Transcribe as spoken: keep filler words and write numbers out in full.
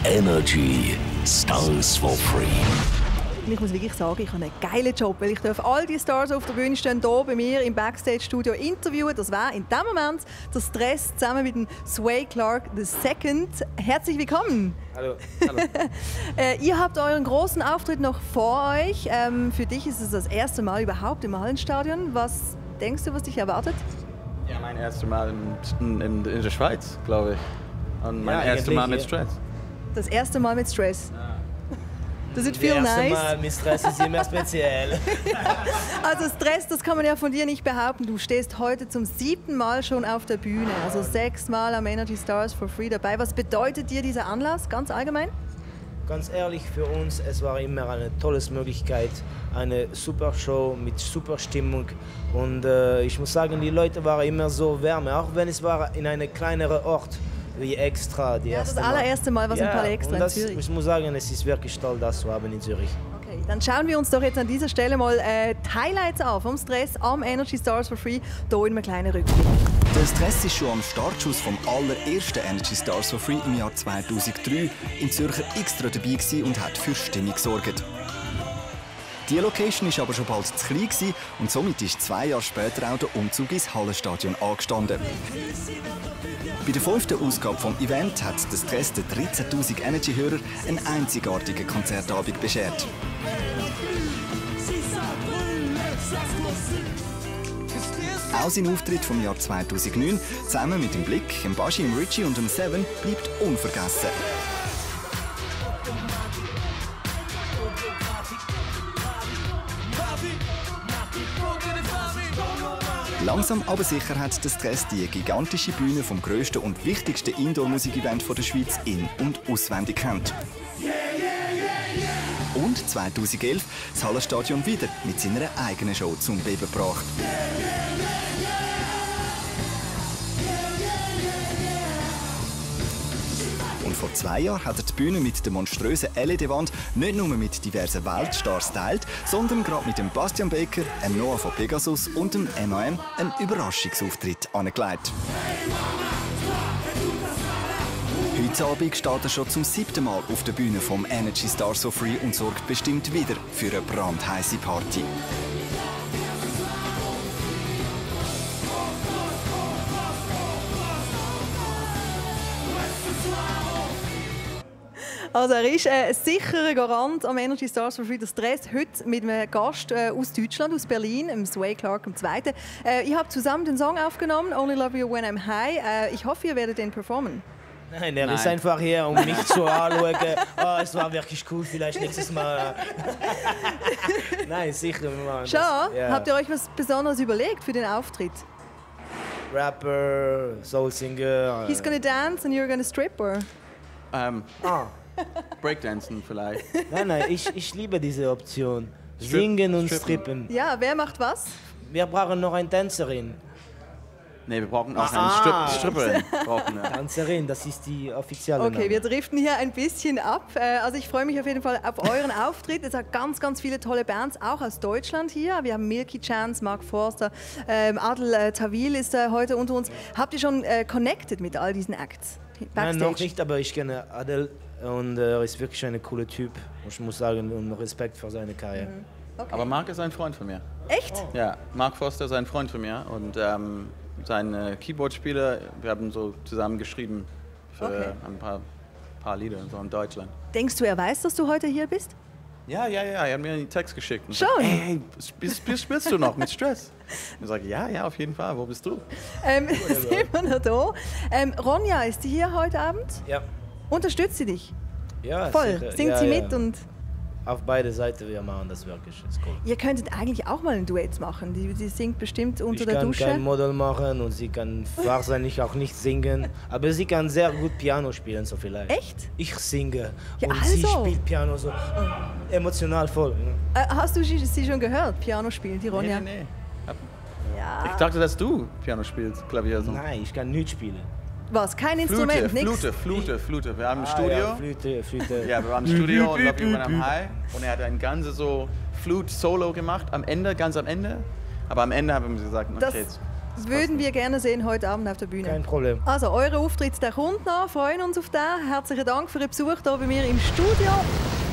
Energy Stars for Free. Ich muss wirklich sagen, ich habe einen geilen Job, weil ich darf all die Stars auf der Bühne stehen, hier bei mir im Backstage-Studio interviewen. Das wäre in diesem Moment der Stress zusammen mit dem Sway Clark the Second. Herzlich willkommen. Hallo. Hallo. äh, ihr habt euren großen Auftritt noch vor euch. Ähm, für dich ist es das erste Mal überhaupt im Hallenstadion. Was denkst du, was dich erwartet? Ja, mein erstes Mal in, in, in der Schweiz, glaube ich. Und mein ja, erstes Mal mit Stress. Das erste Mal mit Stress? Ja. Das ist viel nice. Das erste Mal mit Stress ist immer speziell. Also Stress, das kann man ja von dir nicht behaupten. Du stehst heute zum siebten Mal schon auf der Bühne, also sechs Mal am Energy Stars for Free dabei. Was bedeutet dir dieser Anlass, ganz allgemein? Ganz ehrlich, für uns, es war immer eine tolle Möglichkeit, eine super Show mit super Stimmung. Und äh, ich muss sagen, die Leute waren immer so wärme, auch wenn es war in einem kleineren Ort. Wie extra. Die ja, das erste allererste Mal war es ja, ein Palais Extra das, in Zürich. Ich muss sagen, es ist wirklich toll, das zu haben in Zürich. Okay, dann schauen wir uns doch jetzt an dieser Stelle mal äh, die Highlights an vom Stress am Energy Stars for Free, hier in einem kleinen Rückblick. Der Stress ist schon am Startschuss vom allerersten Energy Stars for Free im Jahr zweitausenddrei in Zürcher extra dabei und hat für Stimmung gesorgt. Die Location war aber schon bald zu klein und somit ist zwei Jahre später auch der Umzug ins Hallenstadion angestanden. Bei der fünften Ausgabe des Events hat der Stress den dreizehntausend Energy-Hörer einen einzigartigen Konzertabend beschert. Auch sein Auftritt vom Jahr zweitausendneun, zusammen mit dem Blick, dem Baschi, dem Richie und dem Seven, bleibt unvergessen. Langsam aber sicher hat der Stress die gigantische Bühne vom grössten und wichtigsten Indoor-Musik-Event der Schweiz in- und auswendig kennt. Und zweitausendelf das Hallenstadion wieder mit seiner eigenen Show zum Beben gebracht. Und vor zwei Jahren hat er die Bühne mit der monströsen L E D-Wand nicht nur mit diversen Weltstars teilt, sondern gerade mit dem Bastian Baker, dem Noah von Pegasus und dem M A M einen Überraschungsauftritt angelegt. Heute Abend steht er schon zum siebten Mal auf der Bühne vom Energy Stars for Free und sorgt bestimmt wieder für eine brandheiße Party. Also er ist äh, ein sicherer Garant am Energy Stars for Free. Der Stress heute mit einem Gast äh, aus Deutschland, aus Berlin, dem Sway Clark dem Zweiten. Äh, ihr habt zusammen den Song aufgenommen, Only Love You When I'm High. Äh, ich hoffe, ihr werdet den performen. Nein, er Nein. ist einfach hier, um mich zu anschauen. Oh, es war wirklich cool, vielleicht nächstes Mal. Nein, sicher. Wir machen Schon? das. Ja. Habt ihr euch was Besonderes überlegt für den Auftritt? Rapper, Soul-Singer. He's gonna dance and you're gonna strip, or? Ähm, Ah. Breakdancen vielleicht. Nein, nein, ich, ich liebe diese Option. Strip- Singen und Strippen. strippen. Ja, wer macht was? Wir brauchen noch eine Tänzerin. Nee, wir brauchen auch Ah. eine Strip Stripperin. Brauchen wir. Tänzerin, das ist die offizielle Okay, Name. wir driften hier ein bisschen ab. Äh, Also ich freue mich auf jeden Fall auf euren Auftritt. Es hat ganz, ganz viele tolle Bands, auch aus Deutschland hier. Wir haben Milky Chance, Mark Forster, ähm, Adel äh, Tawil ist äh, heute unter uns. Habt ihr schon äh, connected mit all diesen Acts? Nein, noch nicht, aber ich kenne Adel und er ist wirklich ein cooler Typ. Ich muss sagen, und Respekt für seine Karriere. Mhm. Okay. Aber Mark ist ein Freund von mir. Echt? Ja, Mark Forster ist ein Freund von mir und ähm, sein äh, Keyboard-Spieler, wir haben so zusammen geschrieben für Okay. ein paar, paar Lieder so in Deutschland. Denkst du, er weiß, dass du heute hier bist? Ja, ja, ja, er hat mir einen Text geschickt. Und Schon? sagt, hey, spielst, spielst, spielst du noch mit Stress? Ich sage, ja, ja, auf jeden Fall. Wo bist du? Ähm, sind wir noch da? Ähm, Ronja, ist sie hier heute Abend? Ja, Unterstützt sie dich? ja Voll. sicher. Singt ja, sie ja. mit und Auf beide Seiten, wir machen das wirklich. Das ist cool. ihr könntet eigentlich auch mal ein Duett machen. Die, die singt bestimmt unter Ich der kann Dusche. kein Model machen und sie kann wahrscheinlich auch nicht singen, aber sie kann sehr gut Piano spielen, so vielleicht. Echt? Ich singe Ja, und sie also. spielt Piano so äh, emotional voll. Äh, hast du sie sie schon gehört, Piano spielen, die Ronja? Nee, nee, nee. Ja. Ich dachte, dass du Piano spielst, Klavier. So. Nein, ich kann nicht spielen. Was? Kein Flute, Instrument? Nix? Flute, Flute, Flute. Wir haben im Ah, Studio. ja, Flöte, Flöte. Ja, wir waren im Studio und Love You When I'm High. Und er hat ein ganzes so Flute-Solo gemacht, am Ende, ganz am Ende. Aber am Ende haben wir gesagt, okay, Das- jetzt würden wir gerne sehen heute Abend auf der Bühne. Kein Problem. Also, euer Auftritt, der kommt noch. Freuen uns auf den. Herzlichen Dank für den Besuch hier bei mir im Studio.